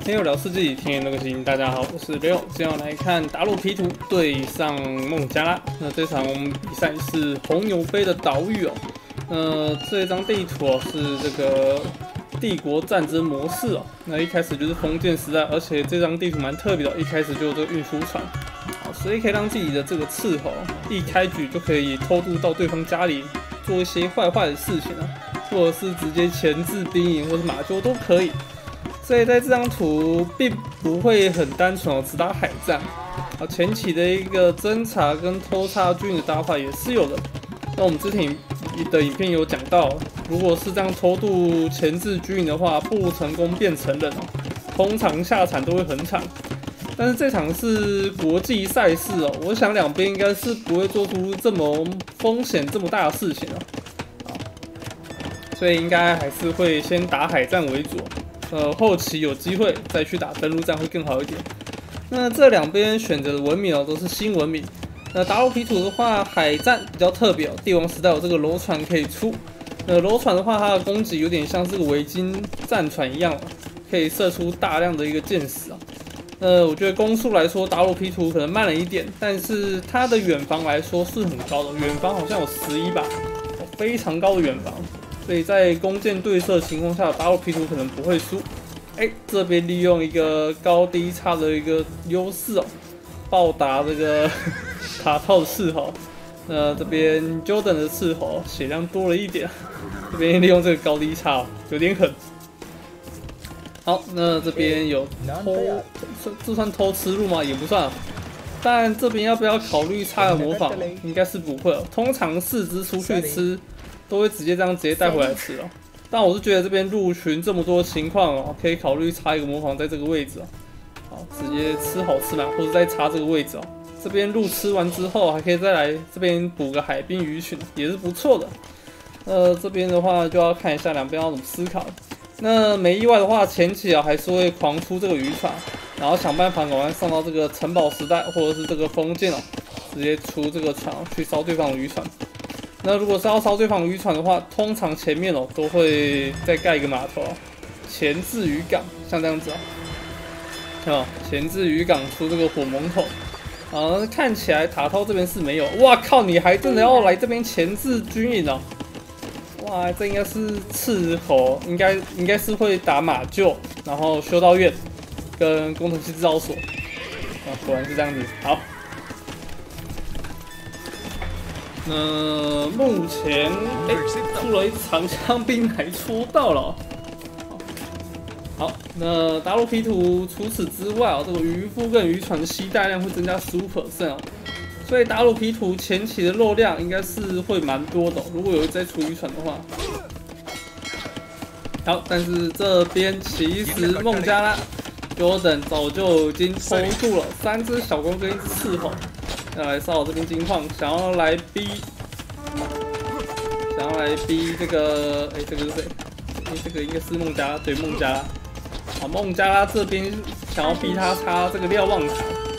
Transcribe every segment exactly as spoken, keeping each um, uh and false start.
天有聊世纪，天有那个心。大家好，我是刘，今天要来看达鲁皮图对上孟加拉。那这场比赛是红牛杯的岛屿哦。那这张地图哦是这个帝国战争模式哦。那一开始就是封建时代，而且这张地图蛮特别的，一开始就有这个运输船，好，所以可以让自己的这个斥候一开局就可以偷渡到对方家里，做一些坏坏的事情啊，或者是直接钳制兵营或者马厩都可以。 所以在这张图并不会很单纯哦，只打海战啊。前期的一个侦察跟偷插军的打法也是有的。那我们之前的影片有讲到，如果是这样偷渡钳制军营的话，不成功变成人哦，通常下场都会很惨。但是这场是国际赛事哦，我想两边应该是不会做出这么风险这么大的事情哦。所以应该还是会先打海战为主。 呃，后期有机会再去打登陆战会更好一点。那这两边选择的文明哦，都是新文明。那达鲁皮图的话，海战比较特别哦，帝王时代有这个楼船可以出。那楼船的话，它的攻击有点像这个维京战船一样，可以射出大量的一个箭矢啊。呃，我觉得攻速来说，达鲁皮图可能慢了一点，但是它的远防来说是很高的，远防好像有十一吧，非常高的远防。 所以在弓箭对射的情况下，达鲁皮图可能不会输。哎、欸，这边利用一个高低差的一个优势哦，暴打这个卡套的斥候。那这边 Jordan 的斥候血量多了一点，这边利用这个高低差、哦、有点狠。好，那这边有偷，这这算偷吃路吗？也不算、啊。但这边要不要考虑插个模仿？应该是不会、哦。通常四只出去吃。 都会直接这样直接带回来吃哦，但我是觉得这边入群这么多情况哦，可以考虑插一个模仿在这个位置哦，好，直接吃好吃满，或者再插这个位置哦。这边路吃完之后，还可以再来这边补个海滨鱼群，也是不错的。呃，这边的话就要看一下两边要怎么思考。那没意外的话，前期啊还是会狂出这个渔船，然后想办法赶快上到这个城堡时代或者是这个封建哦，直接出这个船去烧对方的渔船。 那如果是要烧对方渔船的话，通常前面哦都会再盖一个码头，前置渔港，像这样子哦，啊，前置渔港出这个火猛头，啊，看起来塔涛这边是没有，哇靠，你还真的要来这边前置军营哦，哇，这应该是斥候，应该应该是会打马厩，然后修道院跟工程师制造所，啊，果然是这样子，好。 那目前哎、欸，出了一长枪兵还戳到了、哦。好，那达鲁皮图除此之外哦，这个渔夫跟渔船的携带量会增加 百分之十五 哦，所以达鲁皮图前期的肉量应该是会蛮多的、哦。如果有再出渔船的话，好，但是这边其实孟加拉 Jordan 早就已经偷渡了三只小弓跟一只斥候。 要来骚扰这边金矿，想要来逼，想要来逼这个，哎、欸，这个是谁？哎、欸，这个应该是孟加拉，对，孟加拉。好，孟加拉这边想要逼他插这个瞭望塔。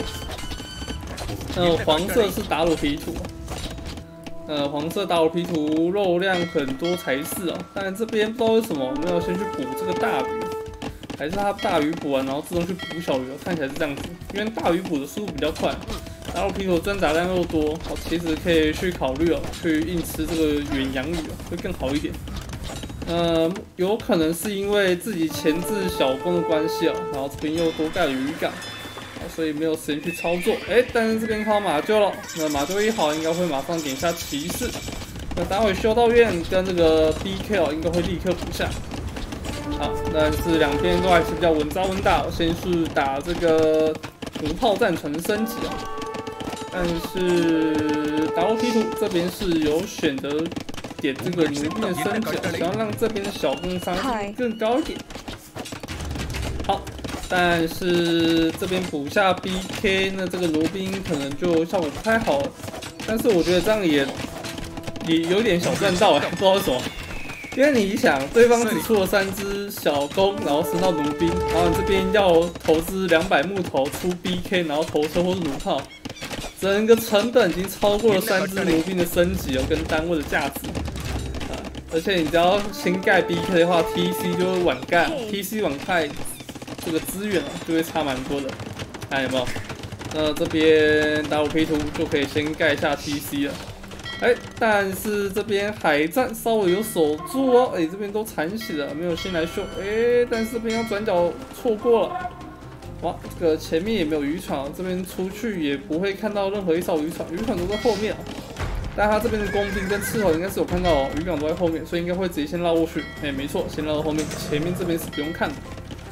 那黄色是达鲁皮图，呃，黄色达鲁皮图肉量很多才是哦，但这边不知道为什么没有先去补这个大鱼，还是他大鱼补完然后自动去补小鱼，看起来是这样子，因为大鱼补的速度比较快。 达鲁皮图挣扎量又多，哦，其实可以去考虑哦，去硬吃这个远洋鱼哦，会更好一点。呃，有可能是因为自己前置小弓的关系哦，然后这边又多盖了渔港，哦，所以没有时间去操作。哎、欸，但是这边靠马厩了，那马厩一好，应该会马上点下骑士。那待会修道院跟这个 B K 哦，应该会立刻补下。好，但是两边都还是比较稳扎稳打，先是打这个弩炮战船的升级哦。 但是达鲁皮图这边是有选择点这个奴兵的升级，想要让这边的小攻伤害更高一点。好，但是这边补下 B K， 那这个奴兵可能就效果不太好。但是我觉得这样也也有点小赚到哎，不知道为什么。因为你想，对方只出了三只小弓，然后升到奴兵，然后你这边要投资两百木头出 B K， 然后投车或是弩炮。 整个成本已经超过了三只奴兵的升级哦，跟单位的价值啊！而且你只要新盖 B K 的话 ，T C 就会晚盖 ，T C 晚盖这个资源啊就会差蛮多的。看有没有？那这边打我 P 图就可以先盖下 T C 了。哎，但是这边海战稍微有守住哦。哎，这边都残血了，没有先来秀。哎，但是这边要转角错过了。哇，这个前面也没有渔船，这边出去也不会看到任何一艘渔船，渔船都在后面啊。但他这边的工兵跟斥候应该是有看到哦，渔港都在后面，所以应该会直接先绕过去。哎，没错，先绕到后面，前面这边是不用看的。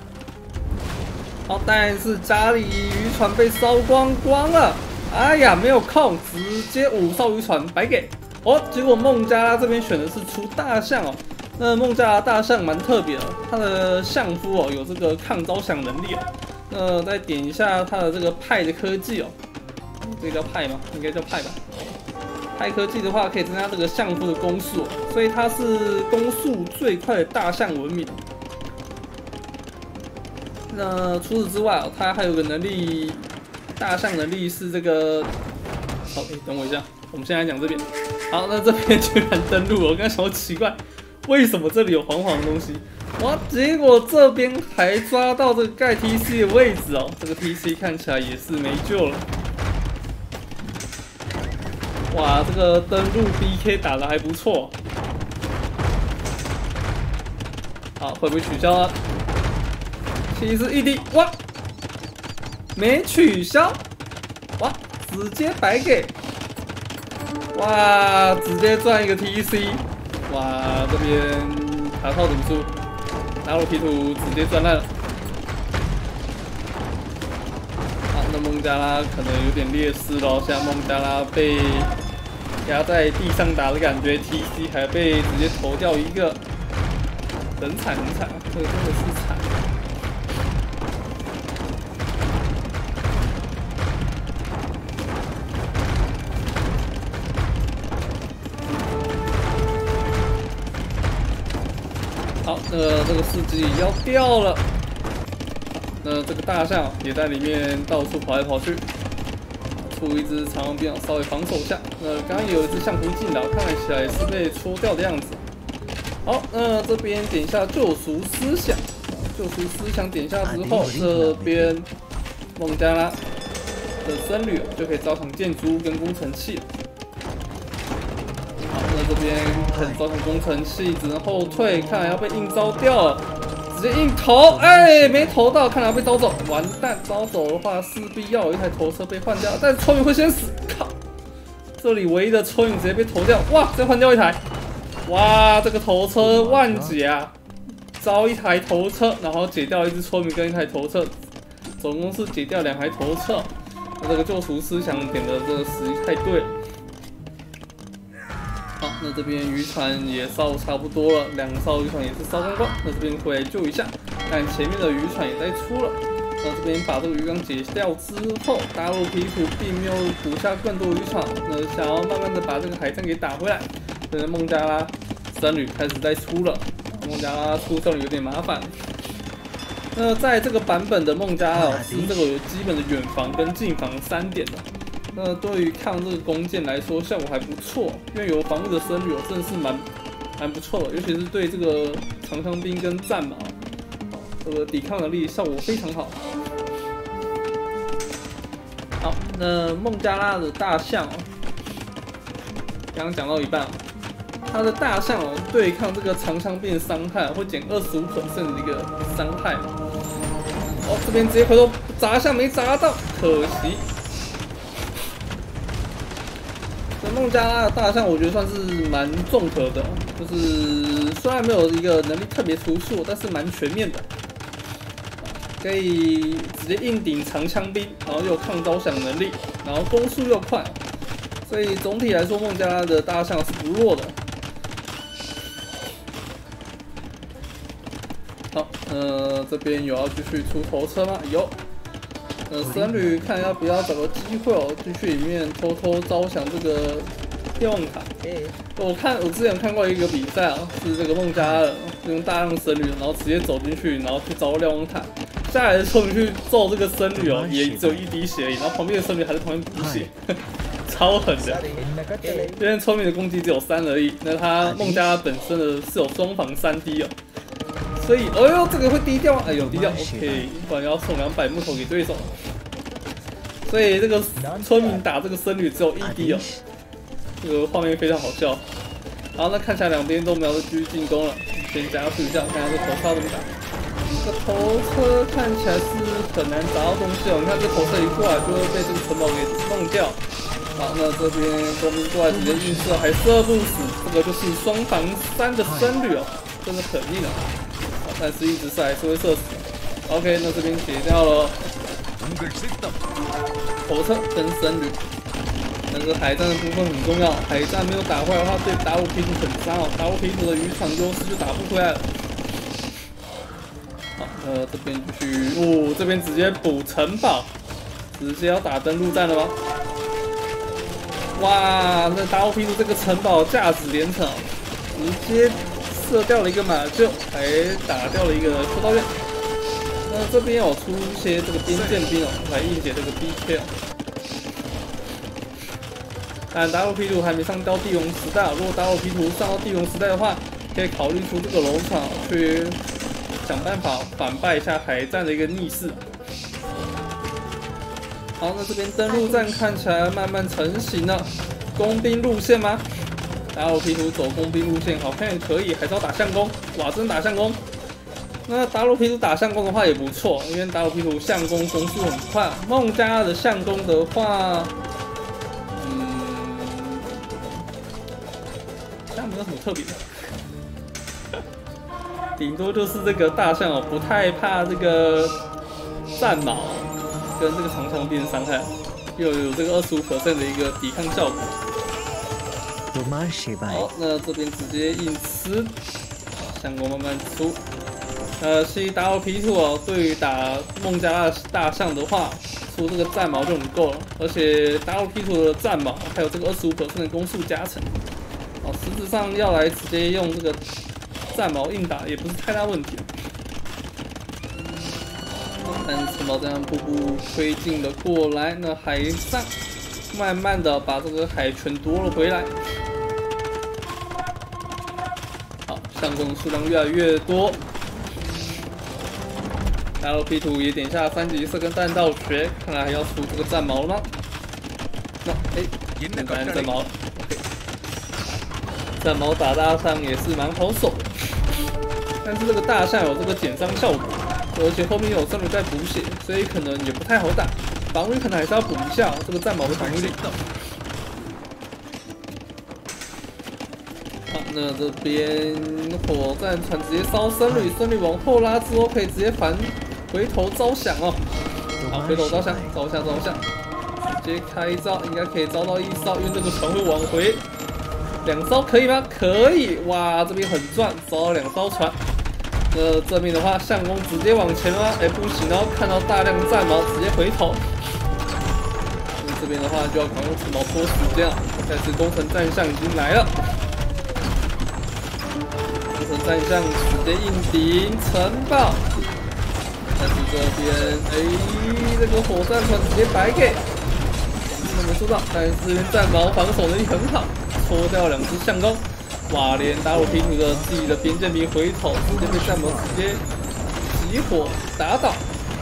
好，但是家里渔船被烧光光了。哎呀，没有空，直接五艘渔船白给。哦，结果孟加拉这边选的是出大象哦。那孟加拉大象蛮特别的，它的相夫哦有这个抗招降能力哦。那再点一下它的这个派的科技哦，这个叫派吗？应该叫派吧。派科技的话，可以增加这个相夫的攻速，所以它是攻速最快的大象文明。那除此之外哦，它还有个能力，大象能力是这个。好，哎，等我一下，我们先来讲这边。好，那这边居然登陆了，我刚才想说奇怪，为什么这里有黄黄的东西？哇，结果这边还抓到这个盖 T C 的位置哦，这个 T C 看起来也是没救了。哇，这个登陆 B K 打得还不错。好，会不会取消啊？其实一滴，哇，没取消，哇，直接白给，哇，直接赚一个 T C， 哇，这边卡套怎么输？打我 P 图直接赚烂了。好，那孟加拉可能有点劣势咯，像孟加拉被压在地上打的感觉 ，T C 还被直接投掉一个，很惨很惨，这个真的是惨。好，那个这个司机要掉了，那这个大象也在里面到处跑来跑去，出一只长枪兵稍微防守下。那刚刚也有一只象夫进来，看起来是被戳掉的样子。好，那这边点一下救赎思想，救赎思想点下之后，这边孟加拉的僧侣就可以招降建筑跟工程器了。这边开始招降工程器，只能后退，看来要被硬招掉了，直接硬投，哎，没投到，看来要被招走，完蛋！招走的话，势必要有一台头车被换掉，但是抽影会先死，靠！这里唯一的抽影直接被投掉，哇，再换掉一台，哇，这个头车万解啊！招一台头车，然后解掉一只抽影跟一台头车，总共是解掉两台头车，那这个救赎思想点的这个实力太对了。好，那这边渔船也烧差不多了，两艘渔船也是烧光光。那这边回来救一下，但前面的渔船也在出了。那这边把这个渔港解掉之后，大陆 P 图并没有补下更多渔船，那想要慢慢的把这个海战给打回来。现在孟加拉僧侣开始在出了，孟加拉出僧侣有点麻烦。那在这个版本的孟加拉是这个有基本的远防跟近防三点的。那对于抗这个弓箭来说，效果还不错，因为有防御的僧侣，真的是蛮蛮不错的，尤其是对这个长枪兵跟战马，这个抵抗能力效果非常好。好，那孟加拉的大象哦，刚刚讲到一半，它的大象哦，对抗这个长枪兵的伤害会减二十五 percent 的一个伤害。哦，这边直接回头砸一下没砸到，可惜。孟加拉的大象我觉得算是蛮综合的，就是虽然没有一个能力特别突出，但是蛮全面的，可以直接硬顶长枪兵，然后又有抗招降能力，然后攻速又快，所以总体来说孟加拉的大象是不弱的。好，呃，这边有要继续出头车吗？有。呃，僧侣看要不要找个机会哦，进去里面偷偷招降这个瞭望塔。我看我之前看过一个比赛啊，是这个孟加拉用大量僧侣，然后直接走进去，然后去招瞭望塔，下来的时候你去揍这个僧侣哦，也只有一滴血而已，然后旁边的僧侣还在旁边补血，超狠的。因为聪明的攻击只有三而已，那他孟加拉本身的是有双防三滴哦。 所以，哎呦，这个会低调吗？哎呦，低调 ，OK， 不然要送两百木头给对手。所以这个村民打这个僧侣只有一滴哦，这个画面非常好笑。然后那看起来两边都瞄着继续进攻了，先加速一下，看下这头车怎么打。这个头车看起来是很难砸到东西哦，你看这头车一过来就会被这个城堡给弄掉。好，那这边公兵过来直接硬射，还射不死，这个就是双防三的僧侣哦，真的很硬啊。好，但是一直射还是会射死。OK， 那这边解掉了头车跟僧侣。但是海战的部分很重要，海战没有打回来的话，对达鲁皮图很伤哦。达鲁皮图的渔场优势就打不回来了。好，呃，这边继续，哦，这边直接补城堡，直接要打登陆战了吗？哇，那达鲁皮图这个城堡价值连城，直接射掉了一个马厩，还打掉了一个修道院。那这边有出一些这个边剑兵哦，来应解这个 B K 哦。但达鲁皮图还没上到帝王时代，如果达鲁皮图上到帝王时代的话，可以考虑出这个楼场去想办法反败一下海战的一个逆势。好，那这边登陆战看起来慢慢成型了，工兵路线吗？达鲁皮图走工兵路线好像也可以，还是要打相攻。哇，真打相攻！那达鲁皮图打相攻的话也不错，因为达鲁皮图相攻攻速很快。孟加拉的相攻的话，嗯，好像没有什么特别的，顶多就是这个大象哦，不太怕这个战矛跟这个长枪兵伤害，又有这个二十五 percent 的一个抵抗效果。好，那这边直接硬吃，相攻慢慢出。呃，其实达鲁皮图哦，对于打孟加拉大象的话，出这个战矛就很够了。而且达鲁皮图的战矛还有这个二十五 percent 的攻速加成，哦，实质上要来直接用这个战矛硬打也不是太大问题。但是城堡这样步步推进了过来，那海上慢慢的把这个海权夺了回来。好，相攻数量越来越多。达鲁皮图也点下三级射跟弹道学，看来还要出这个战矛了吗？那哎，简单战矛 ，OK， 战矛打大象也是蛮好手的，但是这个大象有这个减伤效果，而且后面有僧侣在补血，所以可能也不太好打，防御可能还是要补一下这个战矛的防御力。好，那这边火战船直接烧僧侣，僧侣往后拉之后可以直接反。回头招降哦，好，回头招降，招一下，招一下，直接开招，应该可以招到一招，因为这个船会往回。两艘可以吗？可以，哇，这边很赚，招到两艘船。那这边的话，相公直接往前了吗？哎，不行哦，看到大量战矛，直接回头。那这边的话就要赶快用城堡拖时间了，但是工程战象已经来了。工程战象直接硬顶城堡。但是这边，哎，这个火战船直接白给，没有收到。但是这边战矛防守能力很好，戳掉两只相公。哇，连达鲁皮图的自己的边剑兵回头，直接被战矛直接起火打倒。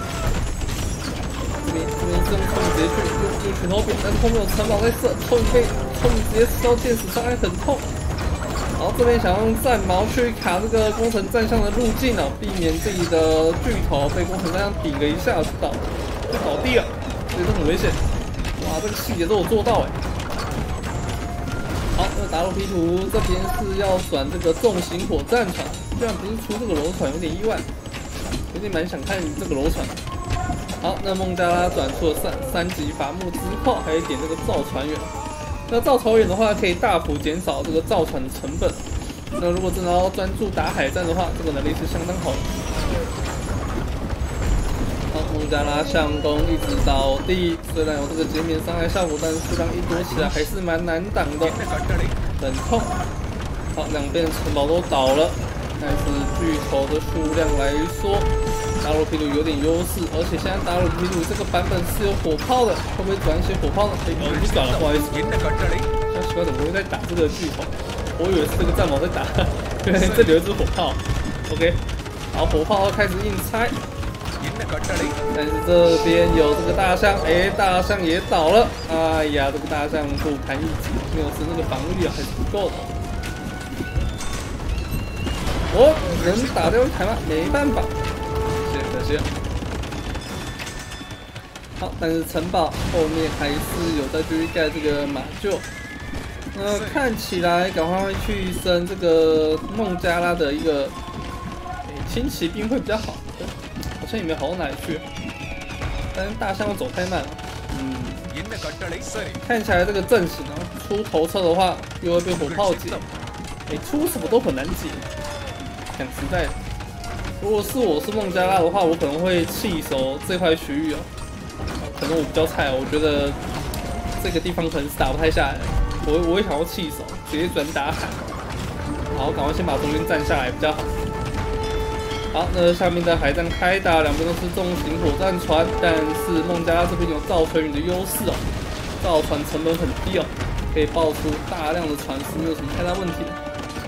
这边这边是用冲直接去用用拳头扁，但是后面有城堡在射，冲被冲直接烧箭矢，伤害很痛。然后这边想用战矛去卡这个工程战象的路径哦，避免自己的巨头被工程战象顶了一下就倒就倒地了，所以这很危险。哇，这个细节都有做到哎。好，那达鲁皮图这边是要转这个重型火战船，居然不是出这个楼船，有点意外，有点蛮想看这个楼船。好，那孟加拉转出了三三级伐木之后，还有一点这个造船员。那造船员的话，可以大幅减少这个造船的成本。那如果真的要专注打海战的话，这个能力是相当好的。好，孟加拉相公一直倒地，虽然有这个减免伤害效果，但是数量一多起来还是蛮难挡的，很痛。好，两边城堡都倒了，但是巨头的数量来说，达鲁皮图有点优势，而且现在达鲁皮图这个版本是有火炮的，会不会转一些火炮呢？哎、欸，哦，不转了，不好意思。那奇怪，怎么会在打这个巨头？我以为是这个战矛在打，原来这里有一只火炮。OK， 好， 好，火炮开始硬拆。但是这边有这个大象，哎、欸，大象也倒了。哎呀，这个大象不堪一击，没有是那个防御力还是不够的。哦，能打掉一台吗？没办法，可惜可惜。好，但是城堡后面还是有在继续盖这个马厩。呃，看起来赶快去升这个孟加拉的一个、欸、轻骑兵会比较好。好像也没好到哪里去，但是大象走太慢了。嗯，看起来这个阵型啊，出头车的话又会被火炮解，哎、欸，出什么都很难解。讲实在的，如果是我是孟加拉的话，我可能会弃守这块区域哦。可能我比较菜，我觉得这个地方可能是打不太下来，我我会想要弃守，直接转打海。好，赶快先把中间占下来比较好。好，那下面的海战开打，两边都是重型火战船，但是孟加拉这边有造船员的优势哦，造船成本很低哦，可以爆出大量的船是没有什么太大问题的。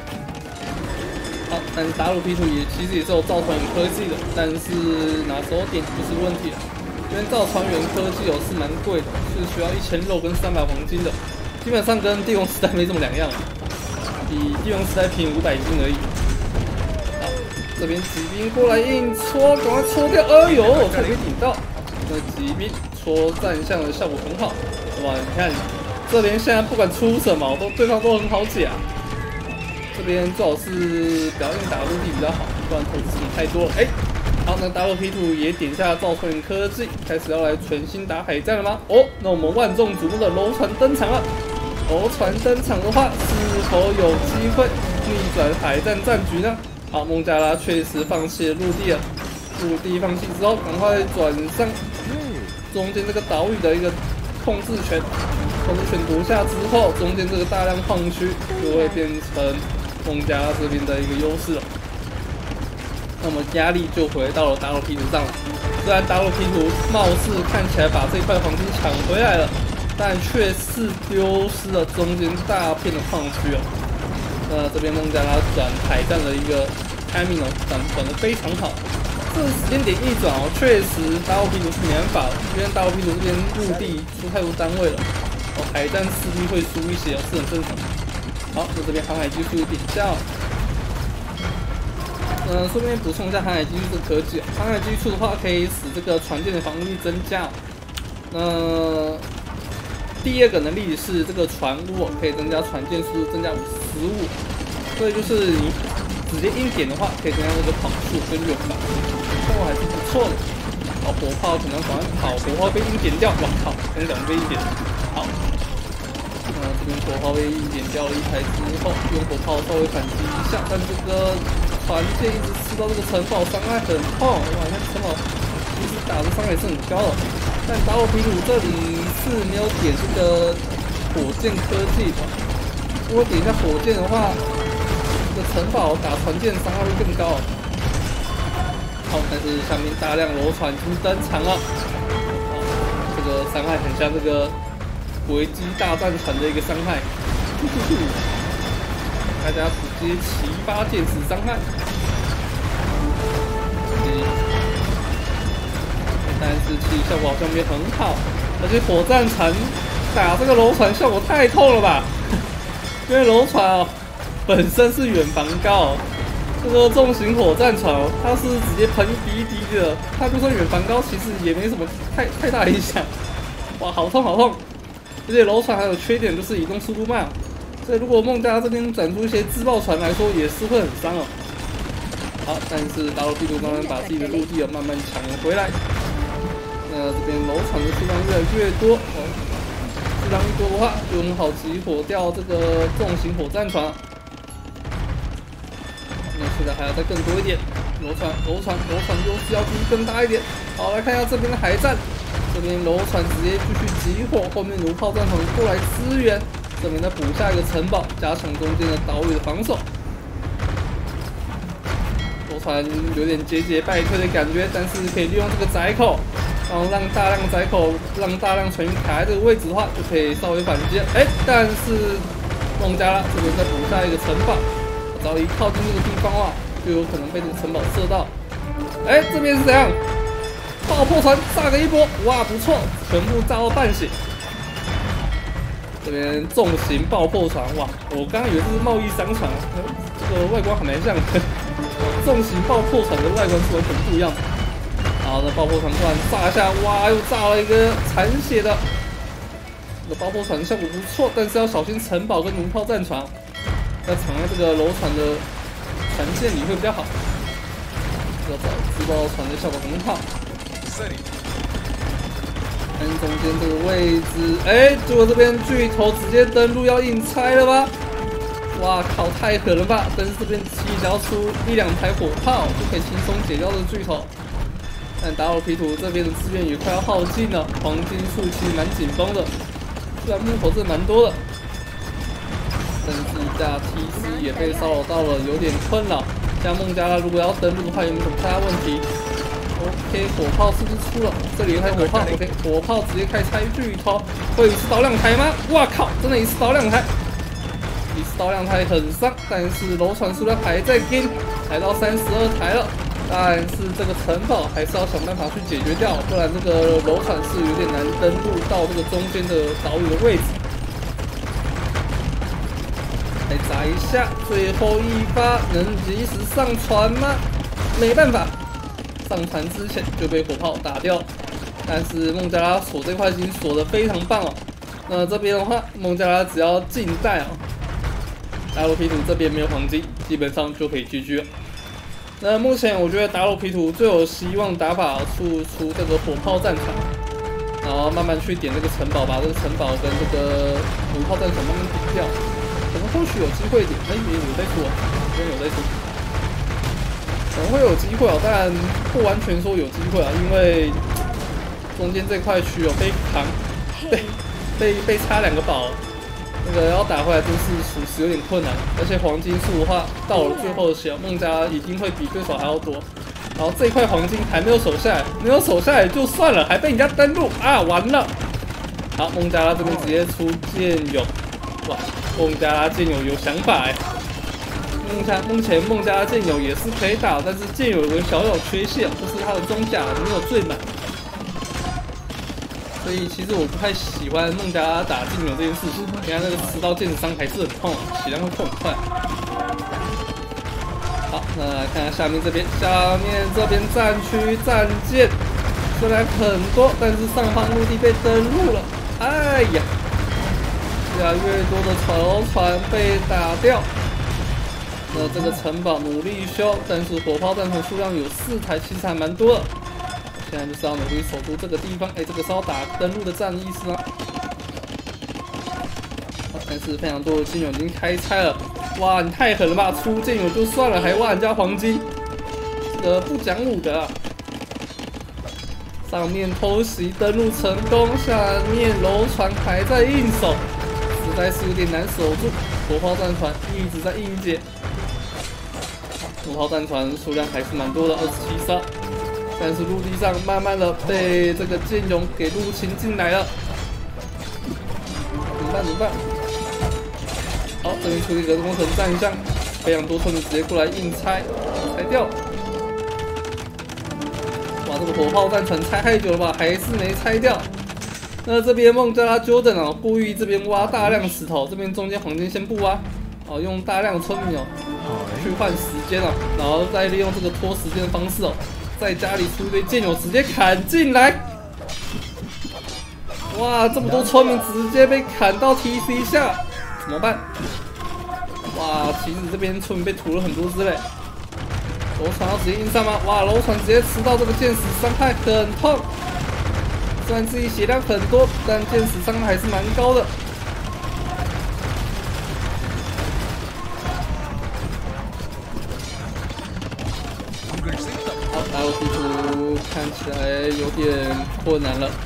好，但是达鲁 P 图也其实也是有造船员科技的，但是哪时候点不是问题了，因为造船员科技哦是蛮贵的，是需要一千肉跟三百黄金的，基本上跟帝王时代没什么两样，比帝王时代便宜五百金而已。这边骑兵过来硬戳，赶快戳掉！哎呦，差点顶到。那骑兵戳战象的效果很好。哇，你看这边现在不管出什么，都对方都很好解啊。这边最好是表现打陆地比较好，不然投资成本太多了。哎、欸，好，那达洛 P 图也点下造船员科技，开始要来全新打海战了吗？哦，那我们万众瞩目的楼船登场了。楼船登场的话，是否有机会逆转海战战局呢？好，孟加拉确实放弃了陆地了。陆地放弃之后，赶快转上中间这个岛屿的一个控制权。控制权夺下之后，中间这个大量矿区就会变成孟加拉这边的一个优势了。那么压力就回到了达洛 P 图上了。虽然达洛 P 图貌似看起来把这块黄金抢回来了，但却是丢失了中间大片的矿区哦。那这边孟加拉转海战的一个 timing 哦，转转的非常好。这个时间点一转哦，确实达洛 P 图是没办法的，因为达洛 P 图这边陆地出太多单位了，哦，海战势必会输一些哦，是很正常的。好，那这边航海技术点下。嗯，顺便补充一下航海技术的科技。航海技术的话，可以使这个船舰的防御力增加。那第二个能力是这个船坞可以增加船舰速度，增加十五。所以就是你直接硬点的话，可以增加这个跑速跟远防，效果还是不错的。好，火炮可能赶快跑，火炮被硬点掉，哇靠，刚刚被硬点。好，那这边火炮被硬点掉了一台之后，用火炮稍微反击一下，但这个船舰一直吃到这个城堡，伤害很痛。哇，那城堡其实打的伤害是很高的。但达洛 P 图这里是没有点这个火箭科技的。如果点一下火箭的话，这个城堡打船舰伤害会更高。好，但是下面大量楼船已经登场了。好，这个伤害很像这个维基大战船的一个伤害。大家直接齐发剑士伤害。但是其实效果好像没有很好，而且火战船打这个楼船效果太痛了吧？因为楼船哦本身是远防高、哦，这个重型火战船哦，它是直接喷一滴一滴的，它就算远防高，其实也没什么太太大影响。哇，好痛好痛！而且楼船还有缺点就是移动速度慢，所以如果孟加拉这边转出一些自爆船来说，也是会很伤哦。好，但是达洛 P 图慢慢把自己的陆地哦慢慢抢回来。那这边楼船的数量越来越多，哦，数量一多的话，就很好集火掉这个重型火战船。那现在还要再更多一点，楼船、楼船、楼船优势要继续更大一点。好，来看一下这边的海战，这边楼船直接继续集火，后面弩炮战船过来支援，这边再补下一个城堡，加强中间的岛屿的防守。楼船有点节节败退的感觉，但是可以利用这个窄口。然后让大量窄口，让大量船员卡在这个位置的话，就可以稍微反击。哎，但是孟加拉这边再补下一个城堡，只要一靠近这个地方的话，就有可能被这个城堡射到。 哎，这边是怎样？爆破船炸个一波，哇，不错，全部炸到半血。这边重型爆破船，哇，我刚刚以为这是贸易商船，这个外观还蛮像的。重型爆破船的外观是完全不一样的。然后呢，爆破船突然炸一下，哇，又炸了一个残血的。这个爆破船效果不错，但是要小心城堡跟弩炮战船，要藏在这个楼船的船线里会比较好。要找自爆船的效果很好。看中间这个位置，哎，结果这边巨头直接登陆要硬拆了吧？哇靠，太狠了吧！但是这边只要出一两台火炮就可以轻松解掉这个巨头。但达罗皮图这边的资源也快要耗尽了，黄金树其实蛮紧绷的，虽然木头真的蛮多的，但是一架 T C 也被骚扰到了，有点困扰。像孟加拉如果要登陆的话，有没有什么太大问题 ？OK， 火炮是不是出了？这里有台火炮 ，OK， 火炮直接开拆巨头，会一次倒两台吗？哇靠，真的一次倒两台！一次倒两台很伤，但是楼船数量还在跟，来到三十二台了。但是这个城堡还是要想办法去解决掉，不然这个楼船是有点难登陆到这个中间的岛屿的位置。来砸一下，最后一发能及时上船吗？没办法，上船之前就被火炮打掉。但是孟加拉锁这块已经锁得非常棒哦。那这边的话，孟加拉只要近代哦，达罗皮图这边没有黄金，基本上就可以 G G 了。那目前我觉得达罗皮图最有希望打法出出这个火炮战船，然后慢慢去点这个城堡，把这个城堡跟这个弩炮战船慢慢点掉。可能或许有机会点，哎，也有在出啊，这边有在出，可能会有机会哦，当然不完全说有机会啊，因为中间这块区有被扛，被被被插两个宝，那个要打回来真是属实有点困难。而且黄金数的话，到了最后的时候，孟加拉一定会比对手还要多。然后这一块黄金还没有守下来，没有守下来就算了，还被人家登陆啊，完了！好，孟加拉这边直接出剑勇，哇！孟加拉剑勇有想法哎，目前目前孟加拉剑勇也是可以打，但是剑勇有个小小缺陷，就是它的装甲没有缀满，所以其实我不太喜欢孟加拉打剑勇这件事情。你看那个持刀剑伤还是很痛，血量会痛很快。好，那来看看下面这边，下面这边战区战舰虽然很多，但是上方陆地被登陆了，哎呀！越来越多的船船被打掉，那这个城堡努力修，但是火炮战船数量有四台，其实还蛮多的。现在就是要努力守住这个地方。哎，这个是要打登陆的战意思吗？但是非常多的剑勇已经开拆了，哇，你太狠了吧！出剑勇就算了，还挖人家黄金，这个不讲武德啊！上面偷袭登陆成功，下面楼船还在硬守。实在是有点难守住，火炮战船一直在硬解，火炮战船数量还是蛮多的，二十七艘，但是陆地上慢慢的被这个剑勇给入侵进来了，怎么办？怎么办？好，这边出一个工程战象，非常多村民直接过来硬拆，拆掉。哇，这个火炮战船拆太久了吧，还是没拆掉。那这边孟加拉 Jordan 哦，故意这边挖大量石头，这边中间黄金先不挖，哦，用大量的村民哦去换时间哦，然后再利用这个拖时间的方式哦，在家里出一堆剑友直接砍进来。哇，这么多村民直接被砍到 T C 下，怎么办？哇，其实这边村民被屠了很多只嘞。楼船要直接硬上吗？哇，楼船直接吃到这个箭矢，伤害很痛。虽然自己血量很多，但箭矢伤害还是蛮高的。好，打我地图看起来有点困难了。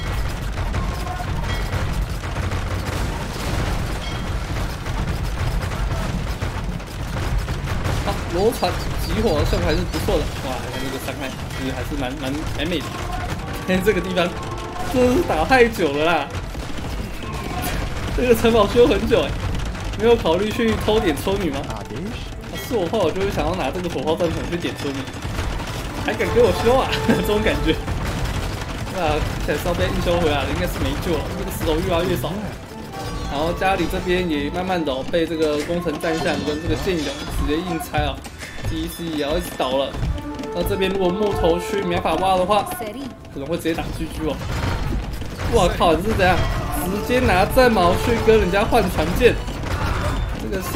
好，楼船集火效果还是不错的。哇，看这个伤害其实还是蛮蛮蛮美的。看这个地方，真的是打太久了啦！这个城堡修很久哎，没有考虑去偷点村民吗？啊，是我话，我就会想要拿这个火炮战船去点村民。 还敢给我修啊？这种感觉。那看起来是要被硬修回来了，应该是没救了。这个石头越来越少。然后家里这边也慢慢的、哦、被这个工程战象跟这个剑勇直接硬拆啊 ，T C 也要一直倒了。那这边如果木头区没法挖的话，可能会直接打 G G 哦。哇靠！你是怎样？直接拿战矛去跟人家换船舰？这个是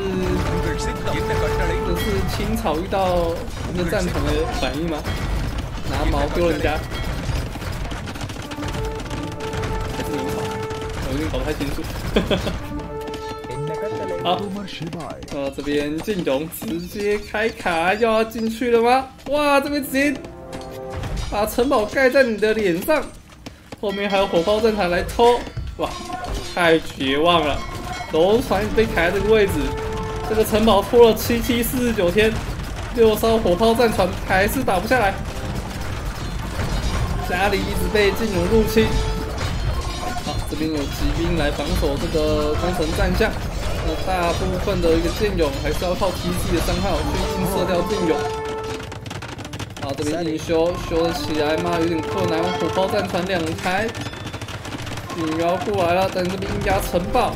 这个是清朝遇到那个战场的反应吗？拿矛丢人家？还是明朝？我有点搞不太清楚。好，呃，这边剑勇直接开卡，又要进去了吗？哇，这边直接把城堡盖在你的脸上，后面还有火炮战船来偷，哇，太绝望了！楼船被卡在这个位置，这个城堡拖了七七四十九天，六艘火炮战船还是打不下来，家里一直被剑勇入侵。好，这边有骑兵来防守这个工程战象。那大部分的一个剑勇还是要靠 T C 的伤害去映射掉剑勇。好，这边硬修修得起来吗？有点困难。火炮战船两台，警要过来了，但这边硬压城堡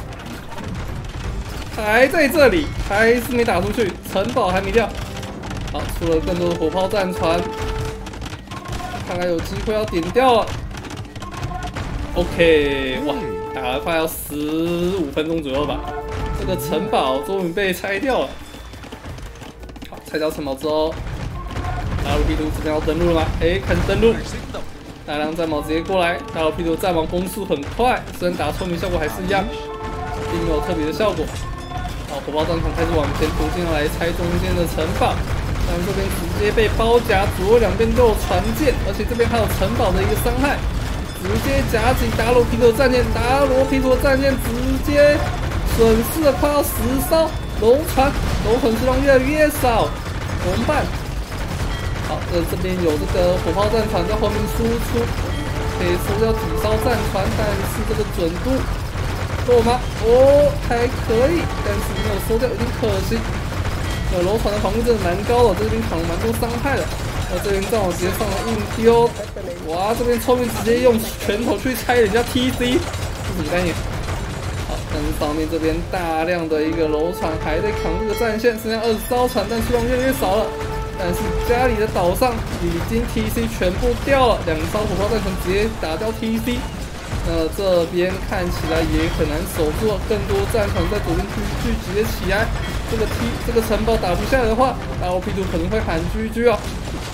还在这里，还是没打出去，城堡还没掉。好，出了更多的火炮战船，看来有机会要点掉了。OK， 哇，打了快要十五分钟左右吧。这个城堡终于被拆掉了。好，拆掉城堡之后，大陆 P 图这边要登陆了吗？哎，开始登陆，大量战矛直接过来。大陆 P 图战矛攻速很快，虽然打村民效果还是一样，并没有特别的效果。好，火炮战船开始往前途径来拆中间的城堡，但这边直接被包夹，左右两边都有船舰，而且这边还有城堡的一个伤害，直接夹击达罗 P 图的战舰，达罗 P 图的战舰直接。损失了快要十艘楼船，楼船数量越来越少，怎么办？好，呃，这边有这个火炮战船在后面输出，可以收掉几艘战船，但是这个准度够吗？哦，还可以，但是没有收掉，有点可惜。呃，楼船的防御真的蛮高的，这边扛了蛮多伤害的。那这边战我直接上了硬丢，哇，这边后面直接用拳头去拆人家 T C， 这什么概念？但是上面这边大量的一个楼船还在扛这个战线，剩下二十艘船，但数量越来越少了。但是家里的岛上已经 T C 全部掉了，两艘火炮战船直接打掉 T C。那这边看起来也很难守住，更多战船在左边聚聚集了起来。这个 T 这个城堡打不下来的话，大陆 P 图可能会喊 G G 哦。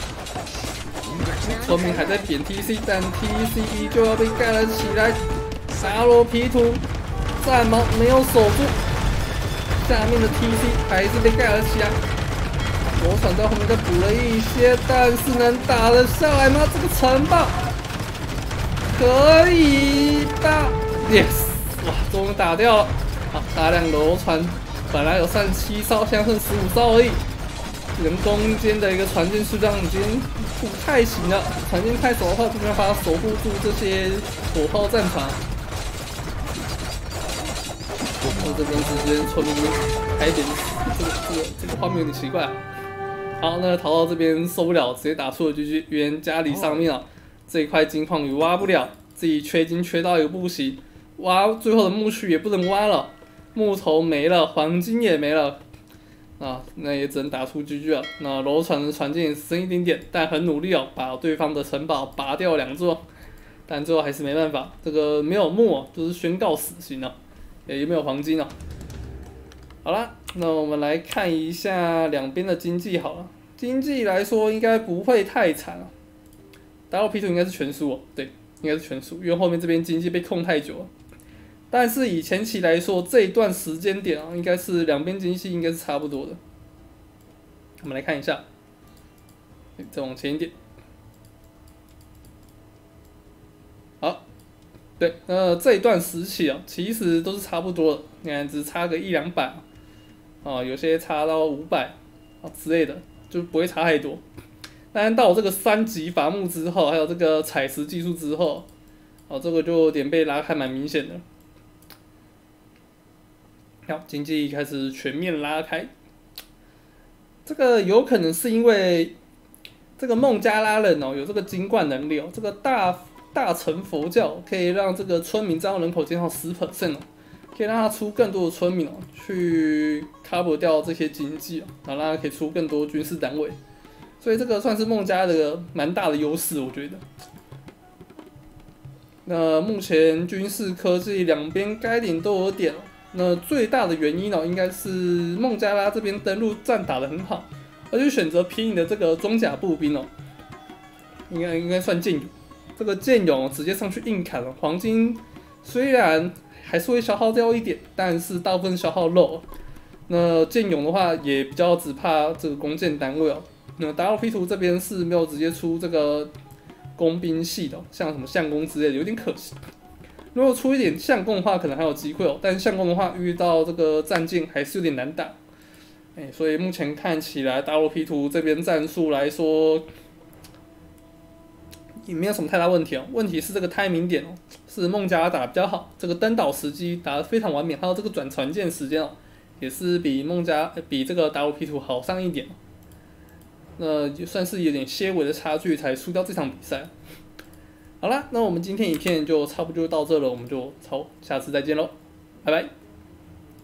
村民还在扁 T C， 但 T C 依旧要被盖了起来。大陆 P 图。战矛没有守住，下面的 T C 还是被盖了起来。罗船在后面再补了一些，但是能打得下来吗？这个城堡可以打 ，yes， 哇，终于打掉了。好，大量楼船，本来有三十七艘，现在剩十五艘而已。人中间的一个船舰数量已经不太行了，船舰太少的话，就没办法守护住这些火炮战船。我这边直接村民开点，这个这个这个画面有点奇怪、啊。好，那逃到这边受不了，直接打出了 G G。原家里上面啊这一块金矿也挖不了，自己缺金缺到一个不行，挖最后的墓区也不能挖了，木头没了，黄金也没了，啊，那也只能打出 G G 了。那楼船的船舰也剩一点点，但很努力哦，把对方的城堡拔掉两座，但最后还是没办法，这个没有木、哦，就是宣告死刑了。也没有黄金哦。好啦，那我们来看一下两边的经济好了。经济来说应该不会太惨啊。大陆 P 图应该是全输哦，对，应该是全输，因为后面这边经济被控太久了。但是以前期来说，这一段时间点啊，应该是两边经济应该是差不多的。我们来看一下，再往前一点。好。对，那这一段时期啊，其实都是差不多的，你看只差个一两百啊，有些差到五百啊之类的，就不会差太多。但到这个三级伐木之后，还有这个采石技术之后，哦，这个就有点被拉开蛮明显的。好，经济开始全面拉开，这个有可能是因为这个孟加拉人哦有这个精灌能力哦，这个大大乘佛教可以让这个村民占用人口减少十 percent 哦，可以让他出更多的村民哦去 cover 掉这些经济哦，然后让他可以出更多军事单位，所以这个算是孟加的蛮大的优势，我觉得。那目前军事科技两边该领都有点哦。那最大的原因哦，应该是孟加拉这边登陆战打得很好，而且选择便宜的这个装甲步兵哦，应该应该算剑勇。这个剑勇直接上去硬砍了，黄金虽然还是会消耗掉一点，但是大部分消耗肉。那剑勇的话也比较只怕这个弓箭单位哦。那达洛 P 图这边是没有直接出这个工兵系的，像什么相公之类的，有点可惜。如果出一点相公的话，可能还有机会哦。但是相公的话，遇到这个战舰还是有点难打。哎、欸，所以目前看起来，大陆 P 图这边战术来说，也没有什么太大问题哦。问题是这个 timing 点哦，是孟加拉打得比较好，这个登岛时机打得非常完美，还有这个转船舰时间哦，也是比孟加比这个大陆 P 图好上一点哦。那就算是有点些微的差距，才输掉这场比赛。好啦，那我们今天影片就差不多就到这了，我们就超下次再见喽，拜拜。